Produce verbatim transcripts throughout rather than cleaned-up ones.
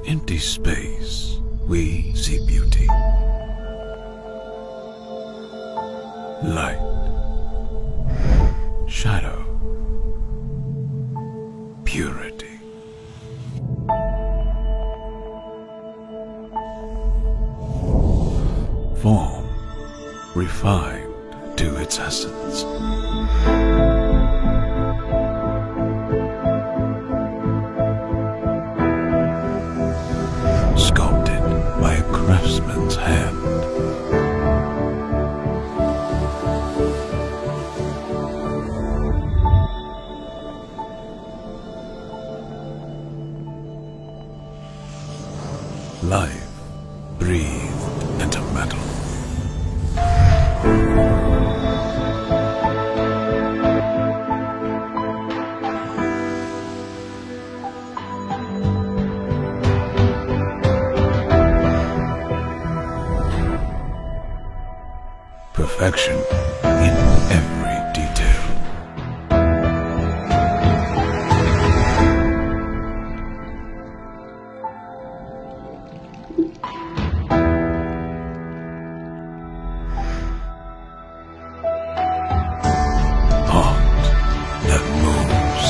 empty space, we see beauty. Light, shadow, purity. Form, refined to its essence. Sculpted by a craftsman's hand. Life breathed into metal. Perfection in every detail. Art that moves.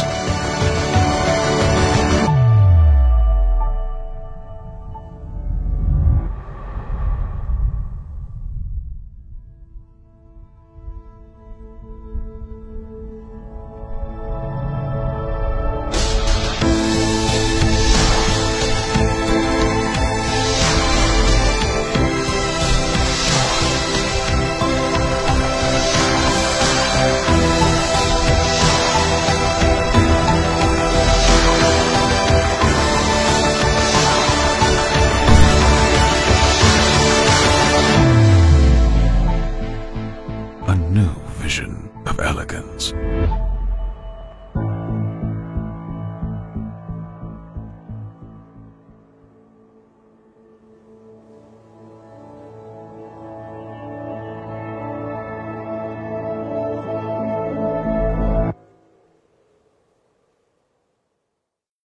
A new vision of elegance.